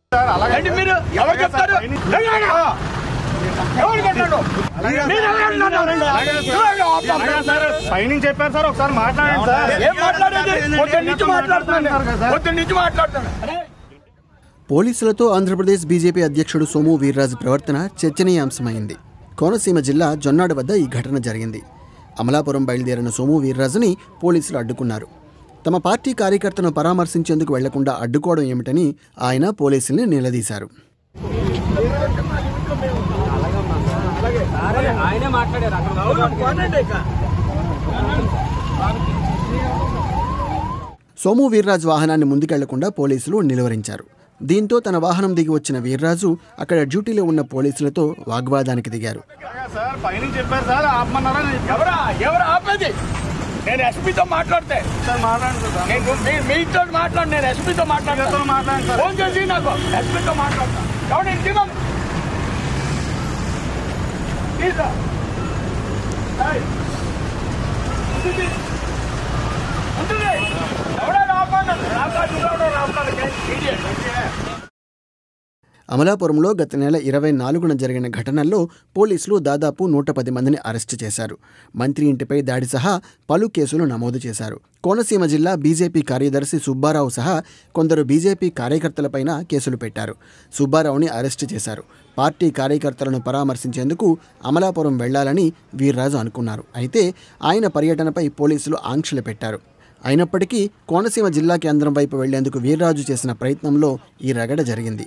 పైనుంచి చెప్పారు సార్, ఒకసారి మాట్లాడండి. పోలీసులతో ఆంధ్రప్రదేశ్ బీజేపీ అధ్యక్షుడు సోము వీర్రాజు ప్రవర్తన చర్చనీయాంశమైంది. కోనసీమ జిల్లా జొన్నాడు వద్ద ఈ ఘటన జరిగింది. అమలాపురం బయలుదేరిన సోము వీర్రాజుని పోలీసులు అడ్డుకున్నారు. తమ పార్టీ కార్యకర్తను పరామర్శించేందుకు వెళ్లకుండా అడ్డుకోవడం ఏమిటని ఆయన పోలీసుల్ని నిలదీశారు. సోము వీర్రాజు వాహనాన్ని ముందుకెళ్లకుండా పోలీసులు నిలువరించారు. దీంతో తన వాహనం దిగి వచ్చిన వీర్రాజు అక్కడ డ్యూటీలో ఉన్న పోలీసులతో వాగ్వాదానికి దిగారు. నేను ఎస్పీతో మాట్లాడితే మీతో మాట్లాడు, నేను ఎస్పీతో మాట్లాడతాను. ఫోన్ చేసి నాకు ఎస్పీతో మాట్లాడతాను. అమలాపురంలో గత నెల 24న జరిగిన ఘటనల్లో పోలీసులు దాదాపు 110 మందిని అరెస్టు చేశారు. మంత్రి ఇంటిపై దాడి సహా పలు కేసులు నమోదు చేశారు. కోనసీమ జిల్లా బీజేపీ కార్యదర్శి సుబ్బారావు సహా కొందరు బీజేపీ కార్యకర్తలపైన కేసులు పెట్టారు. సుబ్బారావుని అరెస్టు చేశారు. పార్టీ కార్యకర్తలను పరామర్శించేందుకు అమలాపురం వెళ్లాలని వీర్రాజు అనుకున్నారు. అయితే ఆయన పర్యటనపై పోలీసులు ఆంక్షలు పెట్టారు. అయినప్పటికీ కోనసీమ జిల్లా కేంద్రం వైపు వెళ్లేందుకు వీర్రాజు చేసిన ప్రయత్నంలో ఈ రగడ జరిగింది.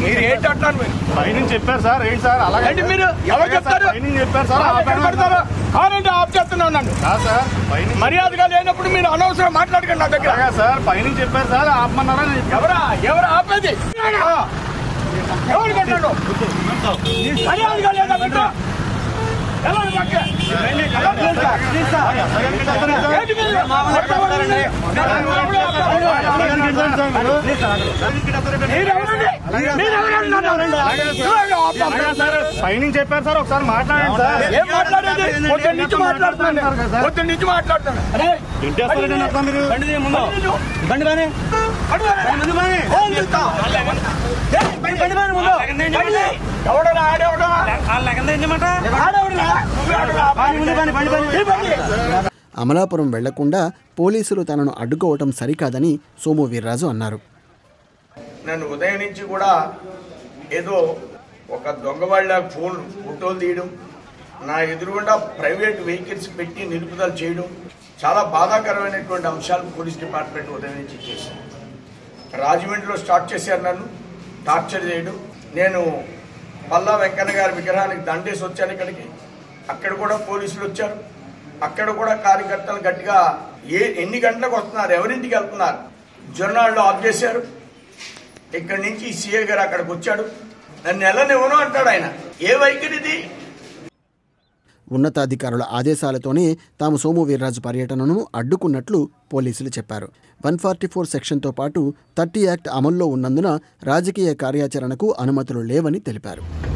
మర్యాదగా లేనప్పుడు మీరు అనవసరం మాట్లాడకండి నా దగ్గర. సార్ పైనుంచి చెప్పారు సార్, ఆపమన్నారా? ఎవరు ఆపేది? ఎవరు కట్టాడు? మర్యాదగా లేదా? పైనుంచి చెప్పారు సార్, ఒకసారి మాట్లాడండి సార్. ఏం మాట్లాడేది? పొద్దున్న నుంచి మాట్లాడుతున్నాను. అమలాపురం వెళ్లకుండా పోలీసులు తనను అడ్డుకోవటం సరికాదని సోము వీర్రాజు అన్నారు. నన్ను ఉదయం నుంచి కూడా ఏదో ఒక దొంగ వాళ్ళ ఫోటోలు తీయడం, నా ఎదురుగుండా ప్రైవేట్ వెహికల్స్ పెట్టి నిలుపుదల చేయడం, చాలా బాధాకరమైనటువంటి అంశాలు పోలీస్ డిపార్ట్మెంట్ ఉదయం నుంచి చేశారు. రాజమండ్రిలో స్టార్ట్ చేశారు నన్ను టార్చర్ చేయడం. నేను పల్లా వెంకన్న గారి విగ్రహానికి దండేసి వచ్చాను ఇక్కడికి. అక్కడ కూడా పోలీసులు వచ్చారు. అక్కడ కూడా కార్యకర్తలు గట్టిగా ఎన్ని గంటలకు వస్తున్నారు, ఎవరింటికి వెళ్తున్నారు, జొన్నాళ్ళు ఆఫ్ చేశారు. ఇక్కడి నుంచి సీఏ గారు అక్కడికి వచ్చాడు. నన్ను ఎల్లనివ్వను అంటాడు ఆయన. ఏ వైఖరిది? ఉన్నతాధికారుల ఆదేశాలతోనే తాము సోము వీర్రాజు పర్యటనను అడ్డుకున్నట్లు పోలీసులు చెప్పారు. 144 సెక్షన్తో పాటు 30 యాక్ట్ అమల్లో ఉన్నందున రాజకీయ కార్యాచరణకు అనుమతులు లేవని తెలిపారు.